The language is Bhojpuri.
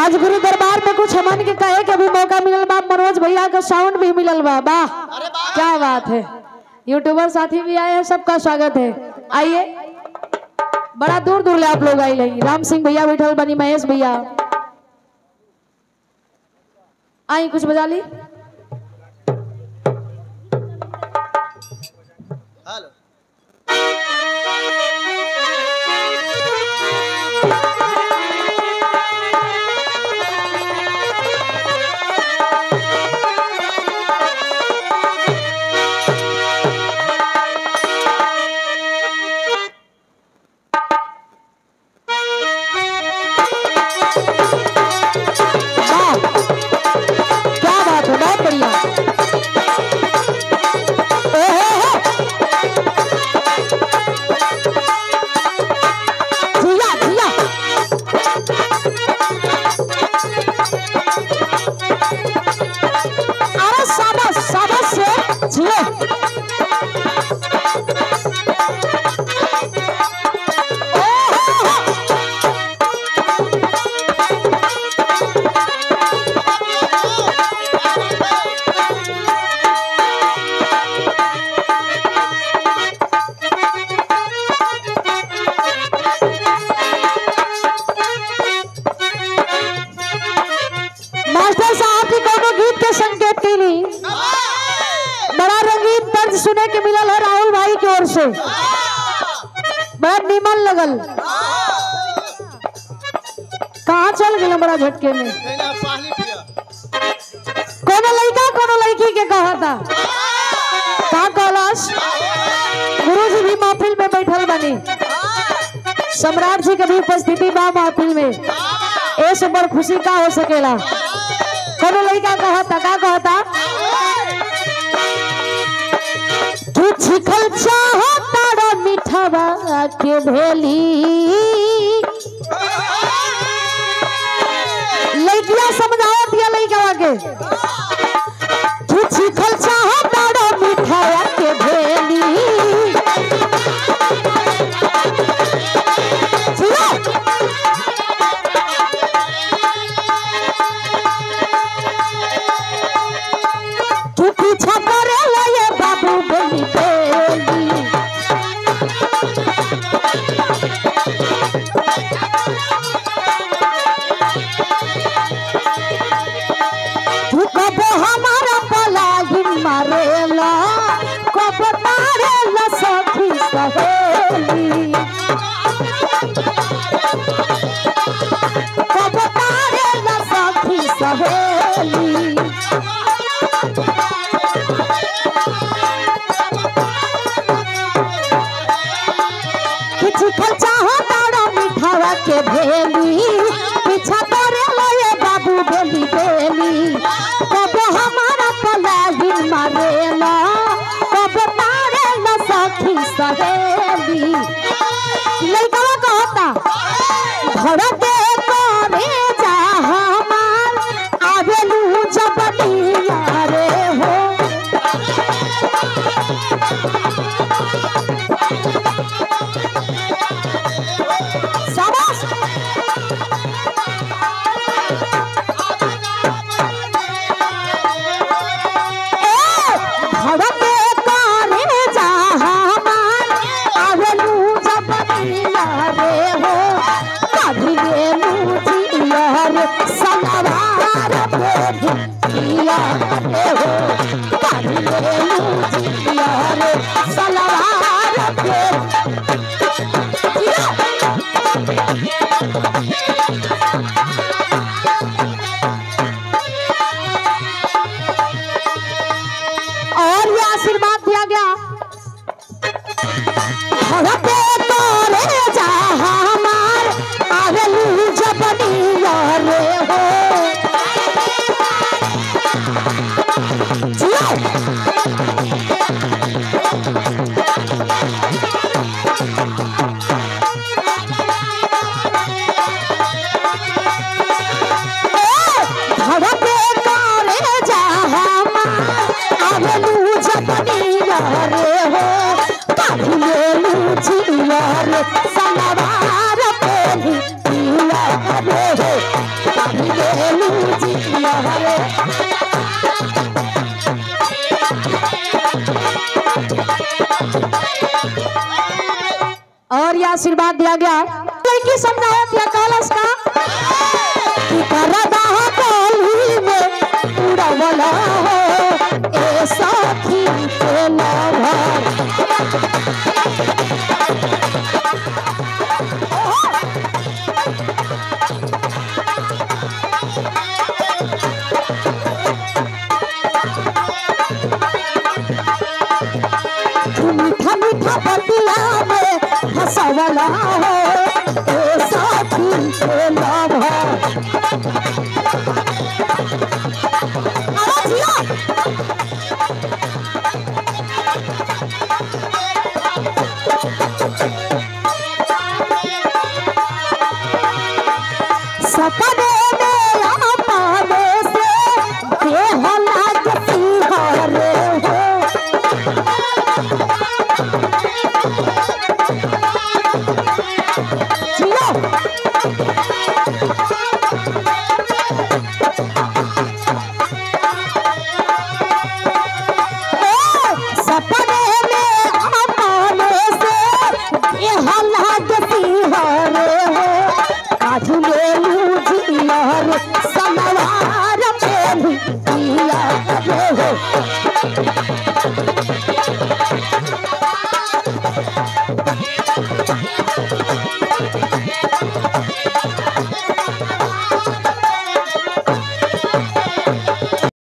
आज गुरु दरबार में कुछ हमन के कहे के भी मौका मिलल बा। मनोज भैया का साउंड भी मिलल बा। वाह क्या बात है। यूट्यूबर साथी भी आए हैं, सबका स्वागत है। आइए, बड़ा दूर दूर ले आप लोग आए हैं। राम सिंह भैया बैठल बनी, महेश भैया आई, कुछ बजा ली। हेलो बड़ा रंगीन तर्ज सुने के मिलल है राहुल भाई की ओर से, बड़ा निमन लगल। कहाँ चल गए बड़ा झटके में। कोनो लड़का कोनो लड़की के कहा था का कैलाश गुरु जी भी महफिल में बैठल बनी, सम्राट जी के भी उपस्थिति बा महफिल में। ऐसे बड़ खुशी का हो सकेला। कोनो लड़का कहता का कहता तू छिखल चाहता मीठवा के भेली। लड़कियां समझाओ दिया लड़का के तू छिखल चाहता मीठवा के भेली। के भेली पीछा करे लए बाबू बेली बेली। कब हमारा पलागिन मारेला कब मारेला सखी सहेली। लड़का कहता घर के करे जा हमार आवेलू जबनिया रे हो। और ये आशीर्वाद दिया गया जा हमार आवेलू जबनिया रे हो। सलवार पे बतिया रे और यह आशीर्वाद दिया गया लड़की समझावत या कालस का कि करदा काली में पूरा वाला हो ए साथी के लाभा मीठा मीठा बतिया में हंसवला हो ए साथी के लाभा